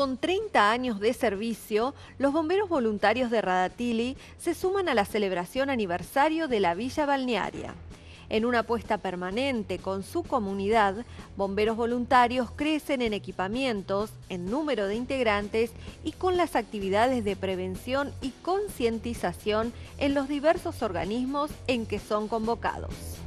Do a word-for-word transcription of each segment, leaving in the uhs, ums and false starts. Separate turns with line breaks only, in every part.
Con treinta años de servicio, los bomberos voluntarios de Radatili se suman a la celebración aniversario de la Villa Balnearia. En una apuesta permanente con su comunidad, bomberos voluntarios crecen en equipamientos, en número de integrantes y con las actividades de prevención y concientización en los diversos organismos en que son convocados.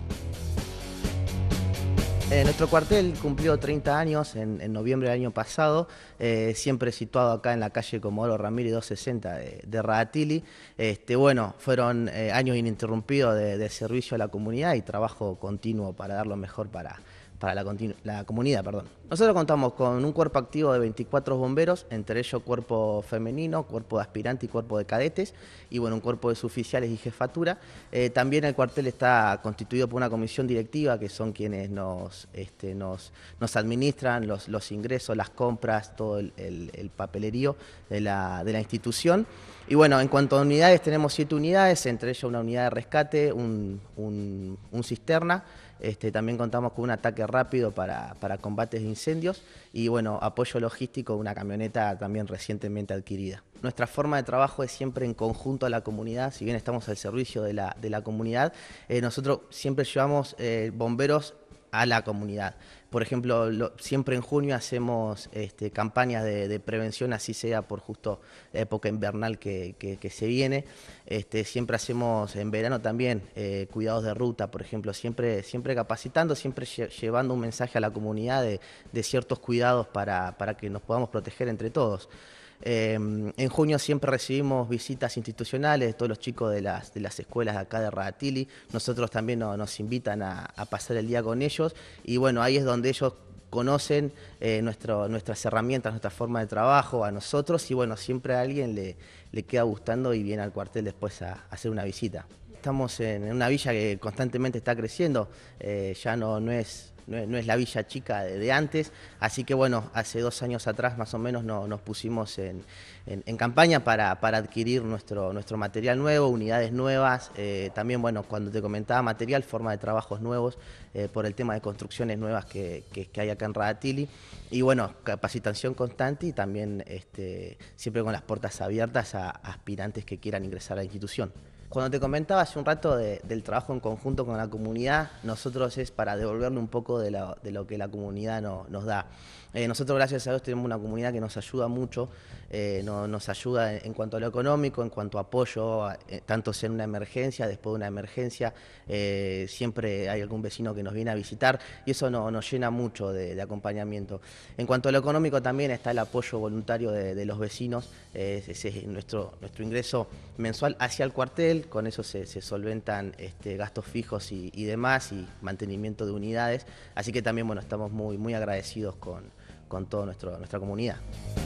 Eh, nuestro cuartel cumplió treinta años en, en noviembre del año pasado, eh, siempre situado acá en la calle Comodoro Ramírez doscientos sesenta de, de Radatili. Este, bueno, fueron eh, años ininterrumpidos de, de servicio a la comunidad y trabajo continuo para dar lo mejor para, para la, la comunidad. Perdón. Nosotros contamos con un cuerpo activo de veinticuatro bomberos, entre ellos cuerpo femenino, cuerpo de aspirante y cuerpo de cadetes, y bueno, un cuerpo de suboficiales y jefatura. Eh, también el cuartel está constituido por una comisión directiva, que son quienes nos, este, nos, nos administran los, los ingresos, las compras, todo el, el, el papelerío de la, de la institución. Y bueno, en cuanto a unidades, tenemos siete unidades, entre ellas una unidad de rescate, un, un, un cisterna. Este, también contamos con un ataque rápido para, para combates de incendios y bueno, apoyo logístico, una camioneta también recientemente adquirida. Nuestra forma de trabajo es siempre en conjunto a la comunidad, si bien estamos al servicio de la, de la comunidad, eh, nosotros siempre llevamos eh, bomberos a la comunidad. Por ejemplo, lo, siempre en junio hacemos este, campañas de, de prevención, así sea por justo la época invernal que, que, que se viene. Este, siempre hacemos en verano también eh, cuidados de ruta, por ejemplo, siempre, siempre capacitando, siempre lle llevando un mensaje a la comunidad de, de ciertos cuidados para, para que nos podamos proteger entre todos. Eh, en junio siempre recibimos visitas institucionales de todos los chicos de las, de las escuelas de acá de Radatili. Nosotros también no, nos invitan a, a pasar el día con ellos y bueno, ahí es donde ellos conocen eh, nuestro, nuestras herramientas, nuestra forma de trabajo, a nosotros y bueno, siempre a alguien le, le queda gustando y viene al cuartel después a, a hacer una visita. Estamos en una villa que constantemente está creciendo, eh, ya no, no es... No es, no es la villa chica de, de antes, así que bueno, hace dos años atrás más o menos no, nos pusimos en, en, en campaña para, para adquirir nuestro, nuestro material nuevo, unidades nuevas, eh, también bueno, cuando te comentaba material, forma de trabajos nuevos, eh, por el tema de construcciones nuevas que, que, que hay acá en Radatili, y bueno, capacitación constante y también este, siempre con las puertas abiertas a, a aspirantes que quieran ingresar a la institución. Cuando te comentaba hace un rato de, del trabajo en conjunto con la comunidad, nosotros es para devolverle un poco de, la, de lo que la comunidad no, nos da. Eh, nosotros, gracias a Dios, tenemos una comunidad que nos ayuda mucho, eh, no, nos ayuda en, en cuanto a lo económico, en cuanto a apoyo, eh, tanto sea en una emergencia, después de una emergencia, eh, siempre hay algún vecino que nos viene a visitar y eso no, nos llena mucho de, de acompañamiento. En cuanto a lo económico también está el apoyo voluntario de, de los vecinos, eh, ese es nuestro, nuestro ingreso mensual hacia el cuartel, con eso se, se solventan este, gastos fijos y, y demás y mantenimiento de unidades, así que también bueno, estamos muy, muy agradecidos con, con toda nuestra comunidad.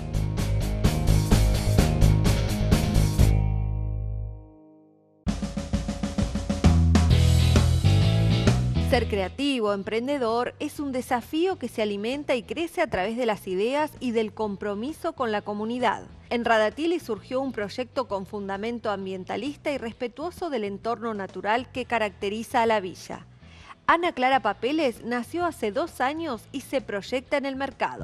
Ser creativo, emprendedor, es un desafío que se alimenta y crece a través de las ideas y del compromiso con la comunidad. En Radatili surgió un proyecto con fundamento ambientalista y respetuoso del entorno natural que caracteriza a la villa. Ana Clara Papeles nació hace dos años y se proyecta en el mercado.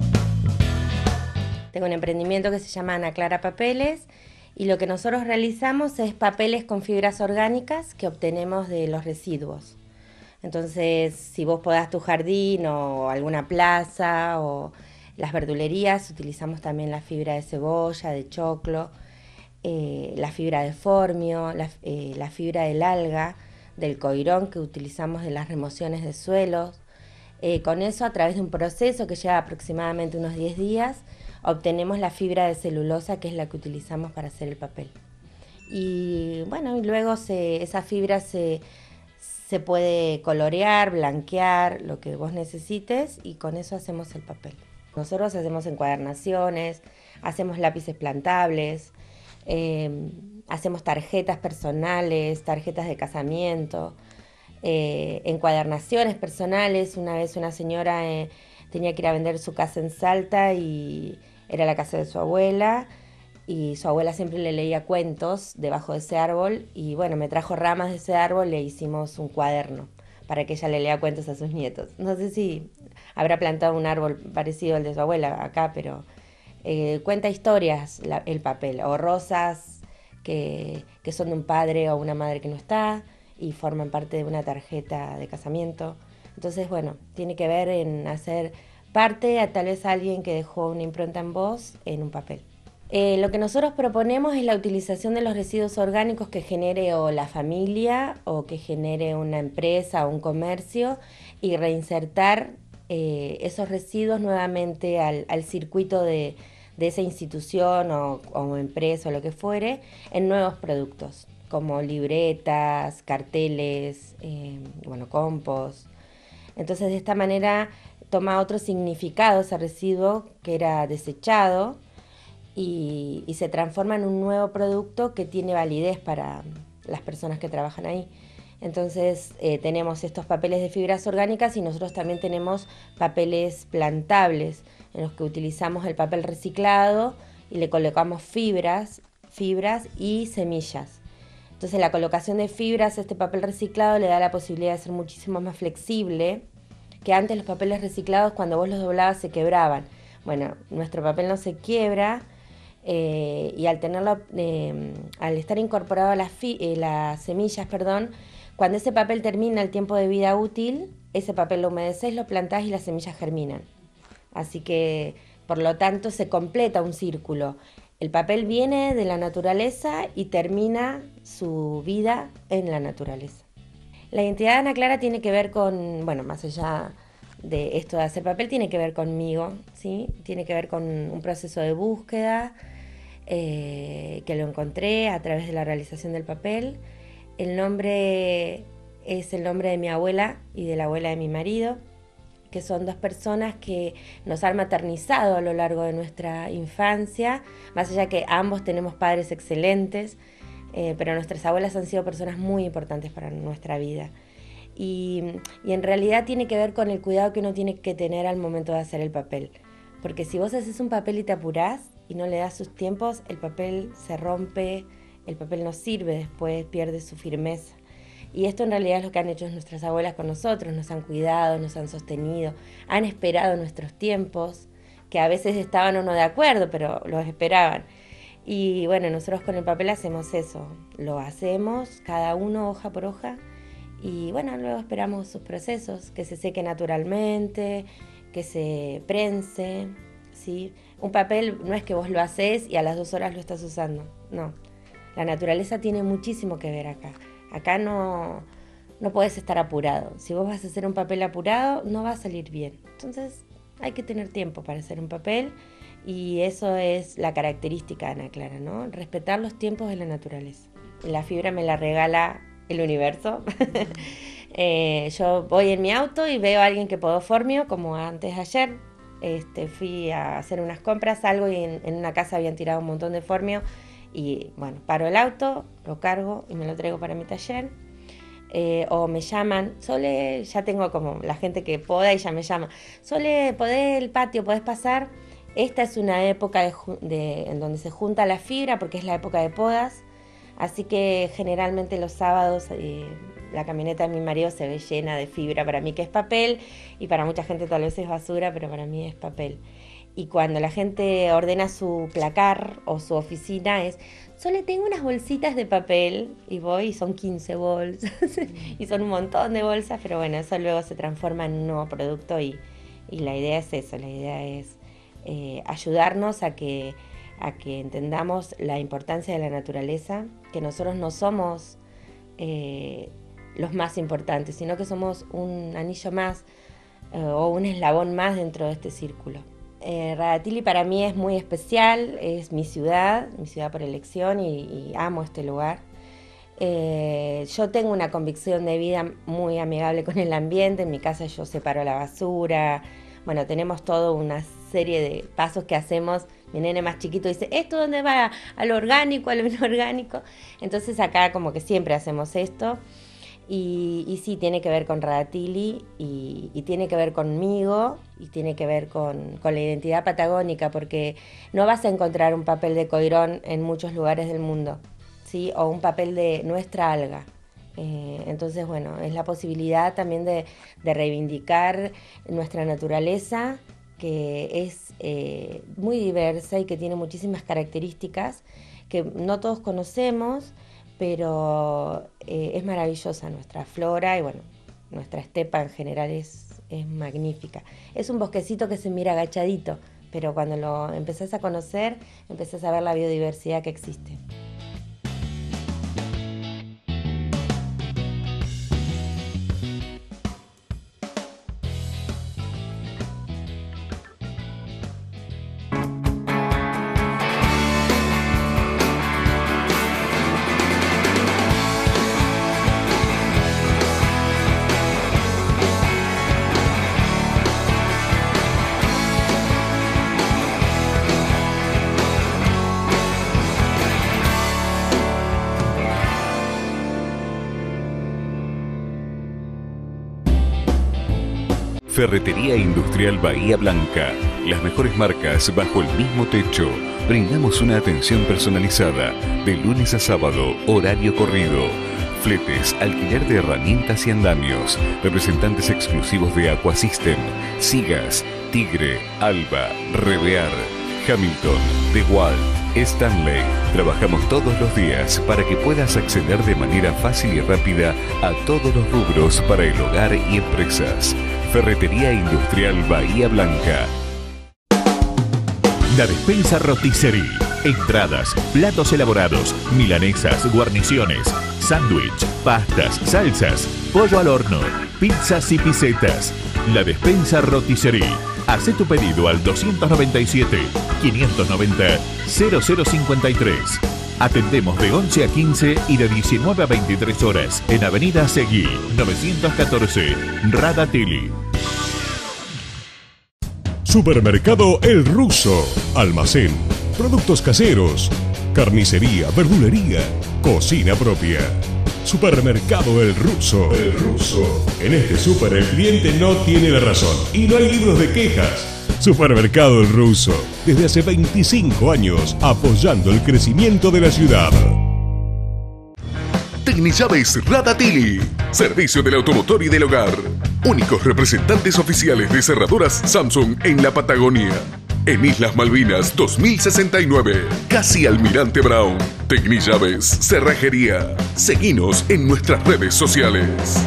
Tengo un emprendimiento que se llama Ana Clara Papeles y lo que nosotros realizamos es papeles con fibras orgánicas que obtenemos de los residuos. Entonces, si vos podás tu jardín o alguna plaza o las verdulerías, utilizamos también la fibra de cebolla, de choclo, eh, la fibra de formio, la, eh, la fibra del alga, del coirón que utilizamos de las remociones de suelos. Eh, con eso, a través de un proceso que lleva aproximadamente unos diez días, obtenemos la fibra de celulosa, que es la que utilizamos para hacer el papel. Y bueno, y luego se, esa fibra se, se puede colorear, blanquear, lo que vos necesites, y con eso hacemos el papel. Nosotros hacemos encuadernaciones, hacemos lápices plantables, eh, hacemos tarjetas personales, tarjetas de casamiento, eh, encuadernaciones personales. Una vez una señora eh, tenía que ir a vender su casa en Salta y era la casa de su abuela, y su abuela siempre le leía cuentos debajo de ese árbol, y bueno, me trajo ramas de ese árbol y le hicimos un cuaderno para que ella le lea cuentos a sus nietos. No sé si habrá plantado un árbol parecido al de su abuela acá, pero Eh, cuenta historias la, el papel, o rosas que, que son de un padre o una madre que no está y forman parte de una tarjeta de casamiento. Entonces, bueno, tiene que ver en hacer parte a tal vez a alguien que dejó una impronta en vos en un papel. Eh, lo que nosotros proponemos es la utilización de los residuos orgánicos que genere o la familia o que genere una empresa o un comercio y reinsertar eh, esos residuos nuevamente al, al circuito de, de esa institución o, o empresa o lo que fuere en nuevos productos como libretas, carteles, eh, bueno, compost. Entonces de esta manera toma otro significado ese residuo que era desechado y, y se transforma en un nuevo producto que tiene validez para las personas que trabajan ahí. Entonces eh, tenemos estos papeles de fibras orgánicas y nosotros también tenemos papeles plantables en los que utilizamos el papel reciclado y le colocamos fibras, fibras y semillas. Entonces la colocación de fibras a este papel reciclado le da la posibilidad de ser muchísimo más flexible, que antes los papeles reciclados cuando vos los doblabas se quebraban. Bueno, nuestro papel no se quiebra eh, y al tenerlo, eh, al estar incorporado a las, fi- eh, las semillas, perdón, cuando ese papel termina el tiempo de vida útil, ese papel lo humedecés, lo plantás y las semillas germinan. Así que, por lo tanto, se completa un círculo. El papel viene de la naturaleza y termina su vida en la naturaleza. La identidad de Ana Clara tiene que ver con, bueno, más allá de esto de hacer papel, tiene que ver conmigo, ¿sí? Tiene que ver con un proceso de búsqueda eh, que lo encontré a través de la realización del papel. El nombre es el nombre de mi abuela y de la abuela de mi marido, que son dos personas que nos han maternizado a lo largo de nuestra infancia, más allá que ambos tenemos padres excelentes, eh, pero nuestras abuelas han sido personas muy importantes para nuestra vida. Y, y en realidad tiene que ver con el cuidado que uno tiene que tener al momento de hacer el papel. Porque si vos haces un papel y te apurás y no le das sus tiempos, el papel se rompe, el papel no sirve después, pierde su firmeza. Y esto en realidad es lo que han hecho nuestras abuelas con nosotros, nos han cuidado, nos han sostenido, han esperado nuestros tiempos, que a veces estaban o no de acuerdo, pero los esperaban. Y bueno, nosotros con el papel hacemos eso, lo hacemos cada uno hoja por hoja y bueno, luego esperamos sus procesos, que se seque naturalmente, que se prense, ¿sí? Un papel no es que vos lo haces y a las dos horas lo estás usando, no. La naturaleza tiene muchísimo que ver acá. Acá no, no puedes estar apurado. Si vos vas a hacer un papel apurado, no va a salir bien. Entonces hay que tener tiempo para hacer un papel y eso es la característica de Ana Clara, ¿no? Respetar los tiempos de la naturaleza. La fibra me la regala el universo. eh, yo voy en mi auto y veo a alguien que podó formio, como antes de ayer. Este, fui a hacer unas compras, salgo y en, en una casa habían tirado un montón de formio. Y bueno, paro el auto, lo cargo y me lo traigo para mi taller. Eh, o me llaman, Sole, ya tengo como la gente que poda y ya me llama. Sole, ¿podés el patio? ¿Podés pasar? Esta es una época de, de, en donde se junta la fibra porque es la época de podas. Así que generalmente los sábados eh, la camioneta de mi marido se ve llena de fibra. Para mí que es papel y para mucha gente tal vez es basura, pero para mí es papel. Y cuando la gente ordena su placar o su oficina es, solo tengo unas bolsitas de papel y voy y son quince bolsas y son un montón de bolsas, pero bueno, eso luego se transforma en un nuevo producto y, y la idea es eso, la idea es eh, ayudarnos a que, a que entendamos la importancia de la naturaleza, que nosotros no somos eh, los más importantes, sino que somos un anillo más eh, o un eslabón más dentro de este círculo. Eh, Radatili para mí es muy especial, es mi ciudad, mi ciudad por elección y, y amo este lugar. Eh, yo tengo una convicción de vida muy amigable con el ambiente, en mi casa yo separo la basura, bueno, tenemos toda una serie de pasos que hacemos. Mi nene más chiquito dice, ¿esto dónde va? ¿A lo orgánico, a lo inorgánico? Entonces acá como que siempre hacemos esto. Y, y sí, tiene que ver con Radatili y, y tiene que ver conmigo y tiene que ver con, con la identidad patagónica, porque no vas a encontrar un papel de coirón en muchos lugares del mundo, ¿sí? O un papel de nuestra alga. Eh, entonces, bueno, es la posibilidad también de, de reivindicar nuestra naturaleza, que es eh, muy diversa y que tiene muchísimas características que no todos conocemos, pero eh, es maravillosa nuestra flora y bueno, nuestra estepa en general es, es magnífica. Es un bosquecito que se mira agachadito, pero cuando lo empezás a conocer, empezás a ver la biodiversidad que existe.
Ferretería Industrial Bahía Blanca. Las mejores marcas bajo el mismo techo. Brindamos una atención personalizada de lunes a sábado, horario corrido. Fletes, alquiler de herramientas y andamios. Representantes exclusivos de Aquasystem, Sigas, Tigre, Alba, Revear, Hamilton, DeWalt, Stanley. Trabajamos todos los días para que puedas acceder de manera fácil y rápida a todos los rubros para el hogar y empresas. Ferretería Industrial Bahía Blanca.
La Despensa Rotisserie. Entradas, platos elaborados, milanesas, guarniciones, sándwich, pastas, salsas, pollo al horno, pizzas y pisetas. La Despensa Rotisserie. Hacé tu pedido al doscientos noventa y siete, quinientos noventa, cero cero cincuenta y tres. Atendemos de once a quince y de diecinueve a veintitrés horas en Avenida Seguí, novecientos catorce, Radatili.
Supermercado El Ruso. Almacén, productos caseros, carnicería, verdulería, cocina propia. Supermercado El Ruso. El Ruso. En este súper el cliente no tiene la razón y no hay libros de quejas. Supermercado El Ruso, desde hace veinticinco años apoyando el crecimiento de la ciudad.
Tecnillaves Radatili. Servicio del automotor y del hogar. Únicos representantes oficiales de cerraduras Samsung en la Patagonia. En Islas Malvinas dos mil sesenta y nueve. Casi Almirante Brown. Tecnillaves Cerrajería. Seguinos en nuestras redes sociales.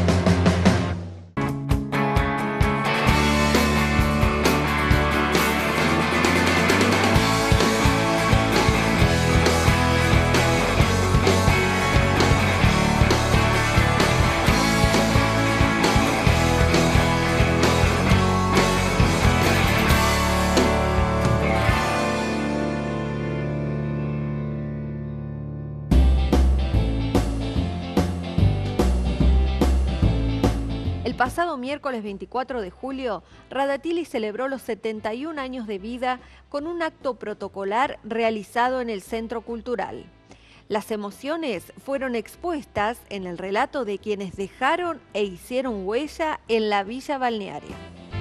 El pasado miércoles veinticuatro de julio, Radatili celebró los setenta y un años de vida con un acto protocolar realizado en el Centro Cultural. Las emociones fueron expuestas en el relato de quienes dejaron e hicieron huella en la villa balnearia.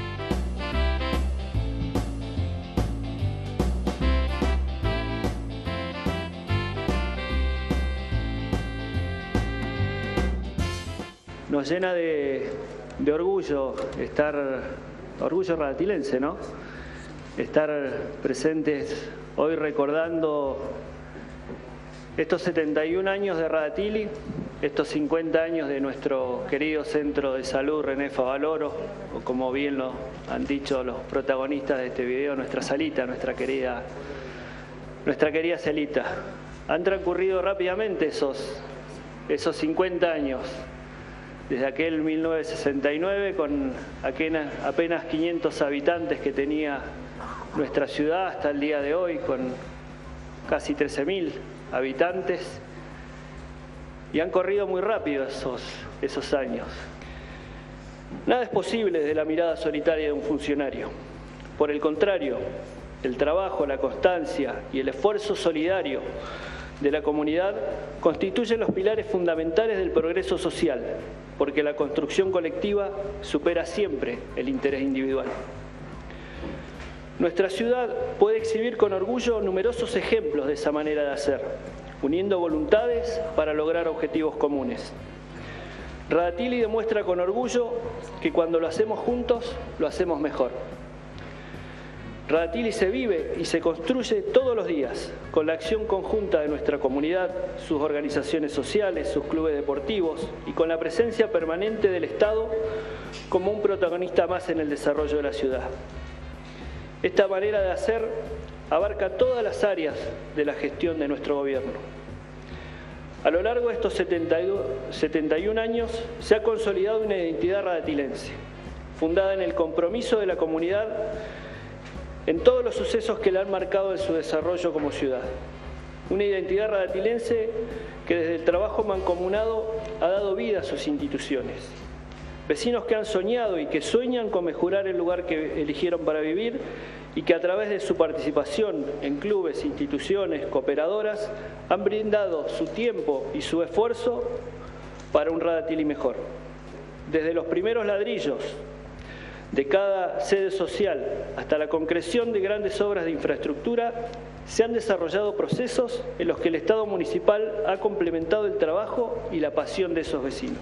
Nos llena de, de orgullo estar, orgullo radatilense, ¿no? Estar presentes hoy recordando estos setenta y un años de Radatili, estos cincuenta años de nuestro querido Centro de Salud René Favaloro, o como bien lo han dicho los protagonistas de este video, nuestra Salita, nuestra querida, nuestra querida Celita. Han transcurrido rápidamente esos, esos cincuenta años. Desde aquel mil novecientos sesenta y nueve, con apenas quinientos habitantes que tenía nuestra ciudad, hasta el día de hoy, con casi trece mil habitantes. Y han corrido muy rápido esos, esos años. Nada es posible desde la mirada solitaria de un funcionario. Por el contrario, el trabajo, la constancia y el esfuerzo solidario de la comunidad constituyen los pilares fundamentales del progreso social, porque la construcción colectiva supera siempre el interés individual. Nuestra ciudad puede exhibir con orgullo numerosos ejemplos de esa manera de hacer, uniendo voluntades para lograr objetivos comunes. Radatili demuestra con orgullo que cuando lo hacemos juntos, lo hacemos mejor. Radatili se vive y se construye todos los días con la acción conjunta de nuestra comunidad, sus organizaciones sociales, sus clubes deportivos y con la presencia permanente del Estado como un protagonista más en el desarrollo de la ciudad. Esta manera de hacer abarca todas las áreas de la gestión de nuestro gobierno. A lo largo de estos setenta y un años se ha consolidado una identidad radatilense, fundada en el compromiso de la comunidad en todos los sucesos que la han marcado en su desarrollo como ciudad. Una identidad radatilense que desde el trabajo mancomunado ha dado vida a sus instituciones. Vecinos que han soñado y que sueñan con mejorar el lugar que eligieron para vivir y que a través de su participación en clubes, instituciones, cooperadoras, han brindado su tiempo y su esfuerzo para un Radatili mejor. Desde los primeros ladrillos de cada sede social hasta la concreción de grandes obras de infraestructura, se han desarrollado procesos en los que el Estado municipal ha complementado el trabajo y la pasión de esos vecinos.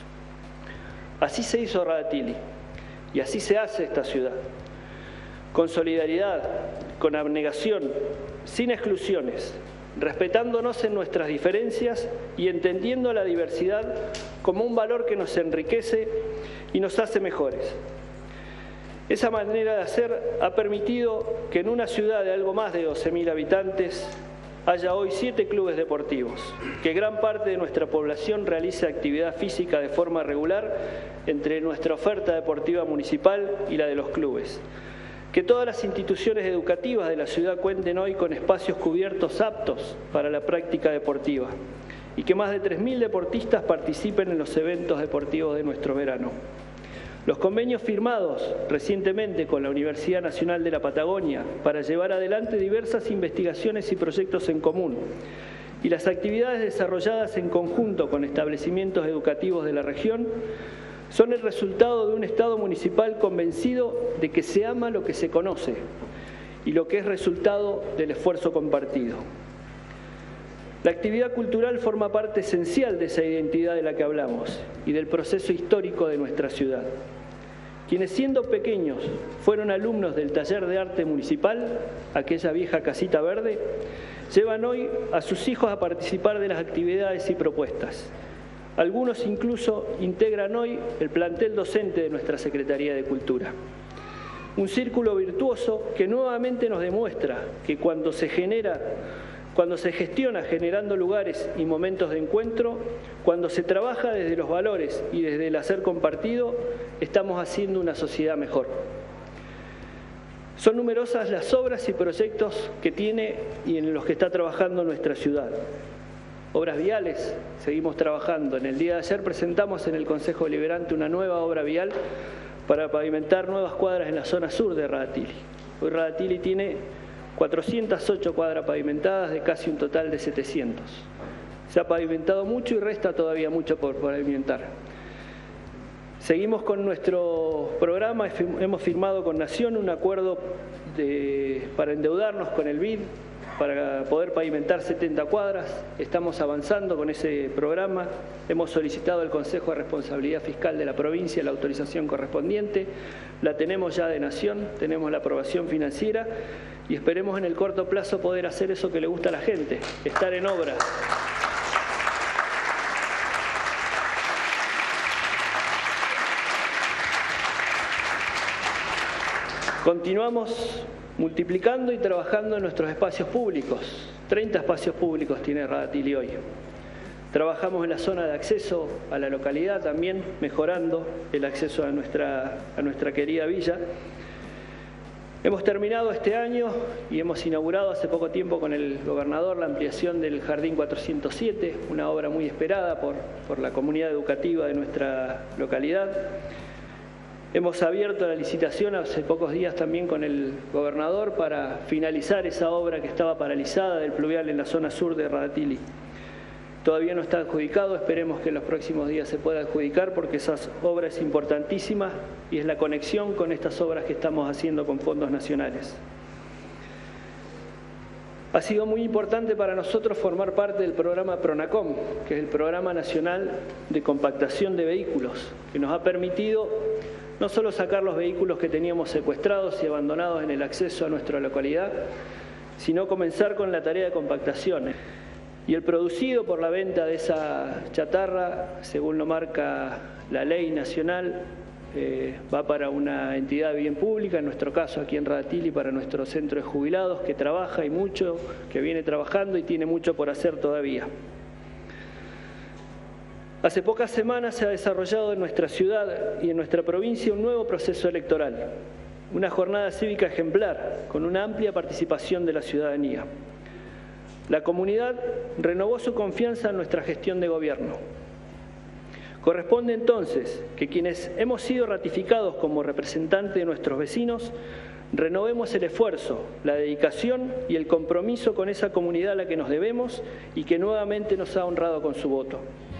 Así se hizo Radatili y así se hace esta ciudad. Con solidaridad, con abnegación, sin exclusiones, respetándonos en nuestras diferencias y entendiendo la diversidad como un valor que nos enriquece y nos hace mejores. Esa manera de hacer ha permitido que en una ciudad de algo más de doce mil habitantes haya hoy siete clubes deportivos, que gran parte de nuestra población realice actividad física de forma regular entre nuestra oferta deportiva municipal y la de los clubes, que todas las instituciones educativas de la ciudad cuenten hoy con espacios cubiertos aptos para la práctica deportiva y que más de tres mil deportistas participen en los eventos deportivos de nuestro verano. Los convenios firmados recientemente con la Universidad Nacional de la Patagonia para llevar adelante diversas investigaciones y proyectos en común y las actividades desarrolladas en conjunto con establecimientos educativos de la región son el resultado de un Estado municipal convencido de que se ama lo que se conoce y lo que es resultado del esfuerzo compartido. La actividad cultural forma parte esencial de esa identidad de la que hablamos y del proceso histórico de nuestra ciudad. Quienes siendo pequeños fueron alumnos del taller de arte municipal, aquella vieja casita verde, llevan hoy a sus hijos a participar de las actividades y propuestas. Algunos incluso integran hoy el plantel docente de nuestra Secretaría de Cultura. Un círculo virtuoso que nuevamente nos demuestra que cuando se genera Cuando se gestiona generando lugares y momentos de encuentro, cuando se trabaja desde los valores y desde el hacer compartido, estamos haciendo una sociedad mejor. Son numerosas las obras y proyectos que tiene y en los que está trabajando nuestra ciudad. Obras viales, seguimos trabajando. En el día de ayer presentamos en el Consejo Deliberante una nueva obra vial para pavimentar nuevas cuadras en la zona sur de Radatili. Hoy Radatili tiene cuatrocientas ocho cuadras pavimentadas de casi un total de setecientos. Se ha pavimentado mucho y resta todavía mucho por pavimentar. Seguimos con nuestro programa, hemos firmado con Nación un acuerdo de, para endeudarnos con el B I D para poder pavimentar setenta cuadras. Estamos avanzando con ese programa. Hemos solicitado al Consejo de Responsabilidad Fiscal de la provincia la autorización correspondiente. La tenemos ya de Nación, tenemos la aprobación financiera y esperemos en el corto plazo poder hacer eso que le gusta a la gente, estar en obra. Continuamos multiplicando y trabajando en nuestros espacios públicos. treinta espacios públicos tiene Radatili hoy. Trabajamos en la zona de acceso a la localidad también, mejorando el acceso a nuestra, a nuestra querida villa. Hemos terminado este año y hemos inaugurado hace poco tiempo con el gobernador la ampliación del Jardín cuatrocientos siete, una obra muy esperada por, por la comunidad educativa de nuestra localidad. Hemos abierto la licitación hace pocos días también con el gobernador para finalizar esa obra que estaba paralizada del pluvial en la zona sur de Radatili. Todavía no está adjudicado, esperemos que en los próximos días se pueda adjudicar porque esa obra es importantísima y es la conexión con estas obras que estamos haciendo con fondos nacionales. Ha sido muy importante para nosotros formar parte del programa PRONACOM, que es el Programa Nacional de Compactación de Vehículos, que nos ha permitido no solo sacar los vehículos que teníamos secuestrados y abandonados en el acceso a nuestra localidad, sino comenzar con la tarea de compactación. Y el producido por la venta de esa chatarra, según lo marca la ley nacional, eh, va para una entidad de bien pública, en nuestro caso aquí en Radatili, para nuestro centro de jubilados, que trabaja y mucho, que viene trabajando y tiene mucho por hacer todavía. Hace pocas semanas se ha desarrollado en nuestra ciudad y en nuestra provincia un nuevo proceso electoral, una jornada cívica ejemplar, con una amplia participación de la ciudadanía. La comunidad renovó su confianza en nuestra gestión de gobierno. Corresponde entonces que quienes hemos sido ratificados como representantes de nuestros vecinos, renovemos el esfuerzo, la dedicación y el compromiso con esa comunidad a la que nos debemos y que nuevamente nos ha honrado con su voto.